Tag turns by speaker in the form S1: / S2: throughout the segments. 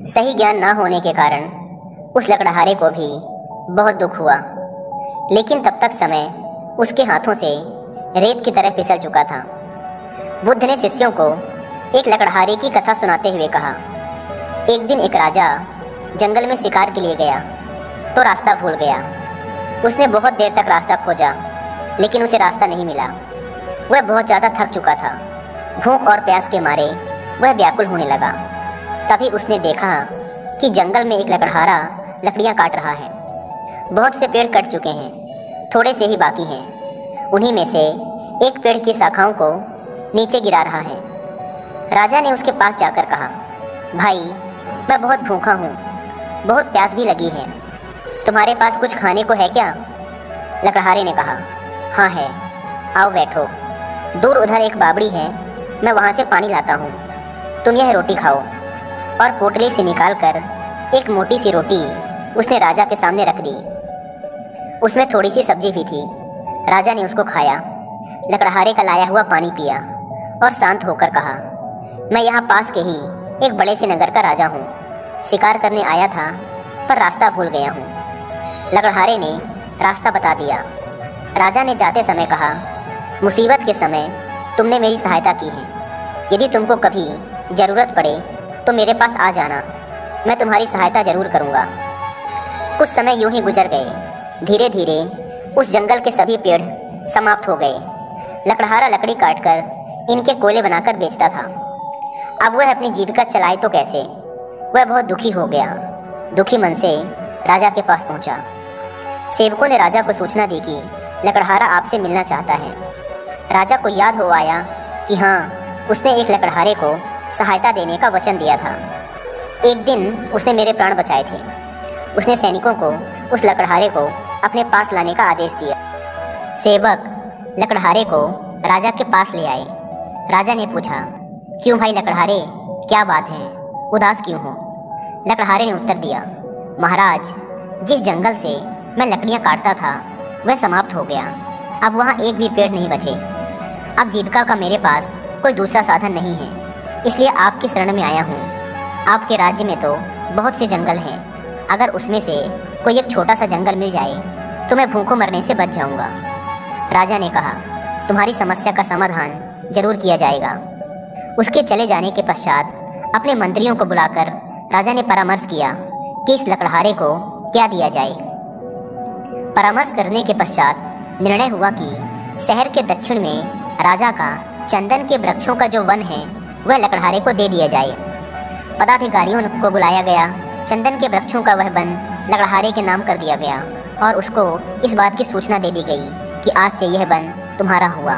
S1: सही ज्ञान ना होने के कारण उस लकड़हारे को भी बहुत दुख हुआ, लेकिन तब तक समय उसके हाथों से रेत की तरह फिसल चुका था। बुद्ध ने शिष्यों को एक लकड़हारे की कथा सुनाते हुए कहा, एक दिन एक राजा जंगल में शिकार के लिए गया तो रास्ता भूल गया। उसने बहुत देर तक रास्ता खोजा, लेकिन उसे रास्ता नहीं मिला। वह बहुत ज़्यादा थक चुका था। भूख और प्यास के मारे वह व्याकुल होने लगा। तभी उसने देखा कि जंगल में एक लकड़हारा लकड़ियाँ काट रहा है। बहुत से पेड़ कट चुके हैं, थोड़े से ही बाकी हैं। उन्हीं में से एक पेड़ की शाखाओं को नीचे गिरा रहा है। राजा ने उसके पास जाकर कहा, भाई, मैं बहुत भूखा हूँ, बहुत प्यास भी लगी है। तुम्हारे पास कुछ खाने को है क्या? लकड़हारे ने कहा, हाँ है, आओ बैठो। दूर उधर एक बावड़ी है, मैं वहाँ से पानी लाता हूँ। तुम यह रोटी खाओ। और पोटली से निकालकर एक मोटी सी रोटी उसने राजा के सामने रख दी। उसमें थोड़ी सी सब्जी भी थी। राजा ने उसको खाया, लकड़हारे का लाया हुआ पानी पिया और शांत होकर कहा, मैं यहाँ पास के ही एक बड़े से नगर का राजा हूँ। शिकार करने आया था पर रास्ता भूल गया हूँ। लकड़हारे ने रास्ता बता दिया। राजा ने जाते समय कहा, मुसीबत के समय तुमने मेरी सहायता की है। यदि तुमको कभी ज़रूरत पड़े तो मेरे पास आ जाना, मैं तुम्हारी सहायता ज़रूर करूँगा। कुछ समय यूं ही गुजर गए। धीरे धीरे उस जंगल के सभी पेड़ समाप्त हो गए। लकड़हारा लकड़ी काटकर इनके कोयले बनाकर बेचता था। अब वह अपनी जीविका चलाए तो कैसे? वह बहुत दुखी हो गया। दुखी मन से राजा के पास पहुंचा। सेवकों ने राजा को सूचना दी कि लकड़हारा आपसे मिलना चाहता है। राजा को याद हो आया कि हाँ, उसने एक लकड़हारे को सहायता देने का वचन दिया था। एक दिन उसने मेरे प्राण बचाए थे। उसने सैनिकों को उस लकड़हारे को अपने पास लाने का आदेश दिया। सेवक लकड़हारे को राजा के पास ले आए। राजा ने पूछा, क्यों भाई लकड़हारे, क्या बात है, उदास क्यों हो? लकड़हारे ने उत्तर दिया, महाराज, जिस जंगल से मैं लकड़ियाँ काटता था वह समाप्त हो गया। अब वहाँ एक भी पेड़ नहीं बचे। अब जीविका का मेरे पास कोई दूसरा साधन नहीं है, इसलिए आपकी शरण में आया हूँ। आपके राज्य में तो बहुत से जंगल हैं, अगर उसमें से कोई एक छोटा सा जंगल मिल जाए तो मैं भूखों मरने से बच जाऊँगा। राजा ने कहा, तुम्हारी समस्या का समाधान जरूर किया जाएगा। उसके चले जाने के पश्चात अपने मंत्रियों को बुलाकर राजा ने परामर्श किया कि इस लकड़हारे को क्या दिया जाए। परामर्श करने के पश्चात निर्णय हुआ कि शहर के दक्षिण में राजा का चंदन के वृक्षों का जो वन है वह लकड़हारे को दे दिया जाए। पदाधिकारियों को बुलाया गया। चंदन के वृक्षों का वह वन लकड़हारे के नाम कर दिया गया और उसको इस बात की सूचना दे दी गई कि आज से यह वन तुम्हारा हुआ।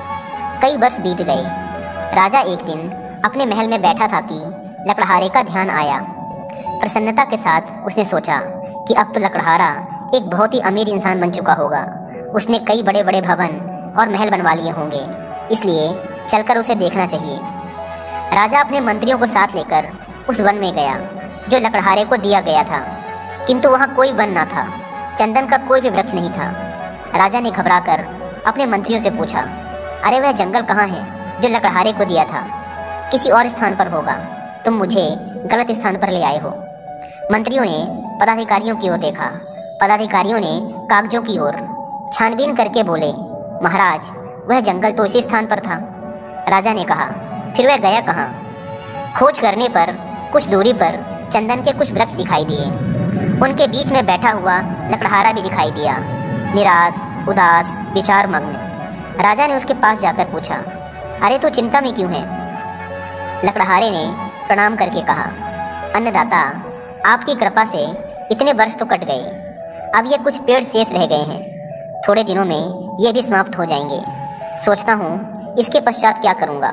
S1: कई वर्ष बीत गए। राजा एक दिन अपने महल में बैठा था कि लकड़हारे का ध्यान आया। प्रसन्नता के साथ उसने सोचा कि अब तो लकड़हारा एक बहुत ही अमीर इंसान बन चुका होगा। उसने कई बड़े बड़े भवन और महल बनवा लिए होंगे, इसलिए चलकर उसे देखना चाहिए। राजा अपने मंत्रियों को साथ लेकर उस वन में गया जो लकड़हारे को दिया गया था, किंतु वहाँ कोई वन न था। चंदन का कोई भी वृक्ष नहीं था। राजा ने घबराकर अपने मंत्रियों से पूछा, अरे वह जंगल कहाँ है जो लकड़हारे को दिया था? किसी और स्थान पर होगा, तुम मुझे गलत स्थान पर ले आए हो। मंत्रियों ने पदाधिकारियों की ओर देखा। पदाधिकारियों ने कागजों की ओर छानबीन करके बोले, महाराज, वह जंगल तो इसी स्थान पर था। राजा ने कहा, फिर वह गया कहाँ? खोज करने पर कुछ दूरी पर चंदन के कुछ वृक्ष दिखाई दिए। उनके बीच में बैठा हुआ लकड़हारा भी दिखाई दिया, निराश, उदास, विचार मग्न। राजा ने उसके पास जाकर पूछा, अरे तू चिंता में क्यों है? लकड़हारे ने प्रणाम करके कहा, अन्नदाता, आपकी कृपा से इतने वर्ष तो कट गए, अब ये कुछ पेड़ शेष रह गए हैं। थोड़े दिनों में ये भी समाप्त हो जाएंगे। सोचता हूँ इसके पश्चात क्या करूँगा।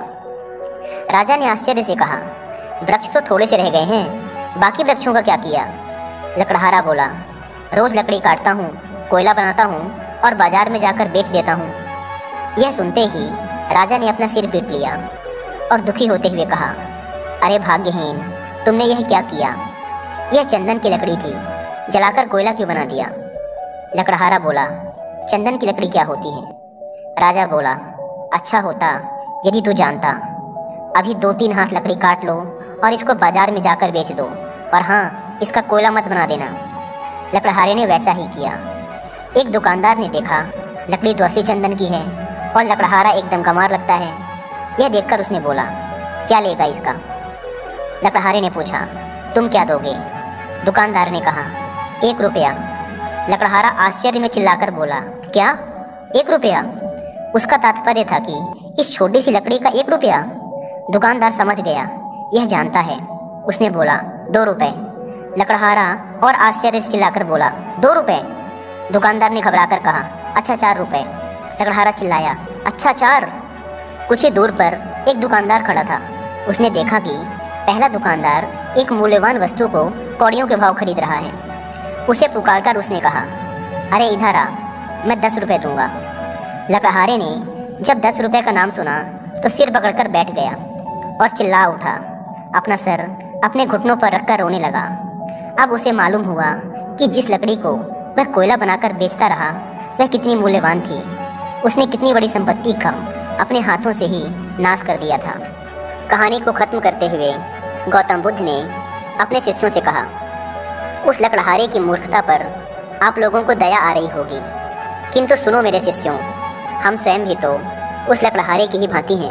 S1: राजा ने आश्चर्य से कहा, वृक्ष तो थोड़े से रह गए हैं, बाकी वृक्षों का क्या किया? लकड़हारा बोला, रोज़ लकड़ी काटता हूँ, कोयला बनाता हूँ और बाजार में जाकर बेच देता हूँ। यह सुनते ही राजा ने अपना सिर पीट लिया और दुखी होते हुए कहा, अरे भाग्यहीन, तुमने यह क्या किया? यह चंदन की लकड़ी थी, जलाकर कोयला क्यों बना दिया? लकड़हारा बोला, चंदन की लकड़ी क्या होती है? राजा बोला, अच्छा होता यदि तू जानता। अभी 2-3 हाथ लकड़ी काट लो और इसको बाजार में जाकर बेच दो, और हाँ, इसका कोयला मत बना देना। लकड़हारे ने वैसा ही किया। एक दुकानदार ने देखा लकड़ी तो असली चंदन की है और लकड़हारा एकदम गंवार लगता है। यह देखकर उसने बोला, क्या लेगा इसका? लकड़हारे ने पूछा, तुम क्या दोगे? दुकानदार ने कहा, 1 रुपया। लकड़हारा आश्चर्य में चिल्लाकर बोला, क्या 1 रुपया? उसका तात्पर्य था कि इस छोटी सी लकड़ी का 1 रुपया। दुकानदार समझ गया, यह जानता है। उसने बोला, 2 रुपये। लकड़हारा और आश्चर्य से चिल्लाकर बोला, 2 रुपये? दुकानदार ने घबराकर कहा, अच्छा 4 रुपये। लकड़हारा चिल्लाया, अच्छा 4? कुछ ही दूर पर एक दुकानदार खड़ा था। उसने देखा कि पहला दुकानदार एक मूल्यवान वस्तु को कौड़ियों के भाव खरीद रहा है। उसे पुकारकर उसने कहा, अरे इधर आ, मैं 10 रुपये दूंगा। लकड़हारे ने जब 10 रुपये का नाम सुना तो सिर पकड़कर बैठ गया और चिल्ला उठा। अपना सर अपने घुटनों पर रखकर रोने लगा। अब उसे मालूम हुआ कि जिस लकड़ी को वह कोयला बनाकर बेचता रहा वह कितनी मूल्यवान थी। उसने कितनी बड़ी संपत्ति का अपने हाथों से ही नाश कर दिया था। कहानी को ख़त्म करते हुए गौतम बुद्ध ने अपने शिष्यों से कहा, उस लकड़हारे की मूर्खता पर आप लोगों को दया आ रही होगी, किंतु सुनो मेरे शिष्यों, हम स्वयं भी तो उस लकड़हारे की ही भांति हैं।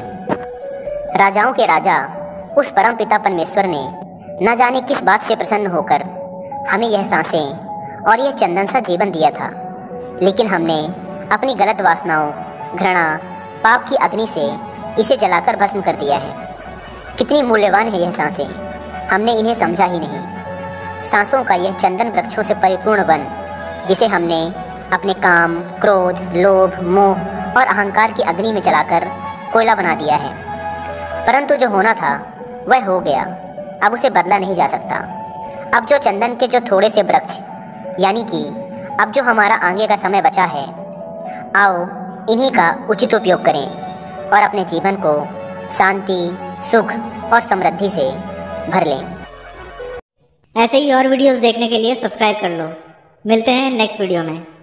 S1: राजाओं के राजा उस परमपिता परमेश्वर ने न जाने किस बात से प्रसन्न होकर हमें यह सांसें और यह चंदन सा जीवन दिया था, लेकिन हमने अपनी गलत वासनाओं, घृणा, पाप की अग्नि से इसे जलाकर भस्म कर दिया है। कितनी मूल्यवान है यह सांसें, हमने इन्हें समझा ही नहीं। सांसों का यह चंदन वृक्षों से परिपूर्ण वन, जिसे हमने अपने काम, क्रोध, लोभ, मोह और अहंकार की अग्नि में जलाकर कोयला बना दिया है। परंतु जो होना था वह हो गया, अब उसे बदला नहीं जा सकता। अब जो चंदन के जो थोड़े से वृक्ष, यानी कि अब जो हमारा आगे का समय बचा है, आओ इन्हीं का उचित उपयोग करें और अपने जीवन को शांति, सुख और समृद्धि से भर लें।
S2: ऐसे ही और वीडियोस देखने के लिए सब्सक्राइब कर लो। मिलते हैं नेक्स्ट वीडियो में।